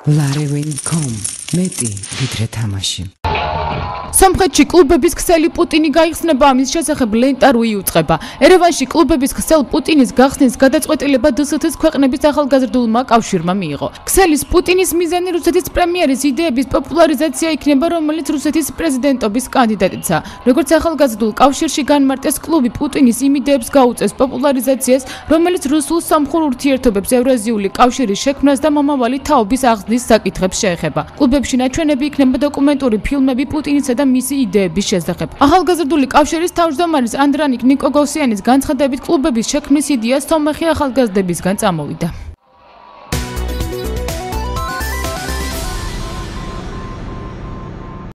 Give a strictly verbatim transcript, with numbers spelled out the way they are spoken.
ლარევენ точка კომ მეტი ვიდრე თამაში. სომხეთში კლუბების ქსელი პუტინი გაიხსნება, ამის შესახებ ლენტა რუი უწყება. ერევანში კლუბების ქსელ პუტინის გახსნის გადაწყვეტილება დსთ-ს ქვეყნების ახალგაზრდულმა კავშირმა მიიღო. ქსელის პუტინის მიზანი რუსეთის პრემიერის იდეების პოპულარიზაცია იქნება, რომელიც რუსეთის პრეზიდენტობის კანდიდატიცაა. როგორც ახალგაზრდულ კავშირში განმარტეს, კლუბი პუტინის იმ იდეებს გაუწევს პოპულარიზაციას, რომელიც რუსულ-სომხურ ურთიერთობებს, ევრაზიული კავშირის შექმნას და მომავალი თაობის აღზრდის საკითხებს შეეხება. კლუბებში ნაჩვენები იქნება დოკუმენტური ფილმები პუტინისა და მისი იდეების შესახებ. ახალგაზრდული კავშირის თავმჯდომარის ანდრანიკ ნიკოგოსიანის განცხადებით, კლუბების შექმნის იდეა სომეხი ახალგაზრდებისგან წამოვიდა.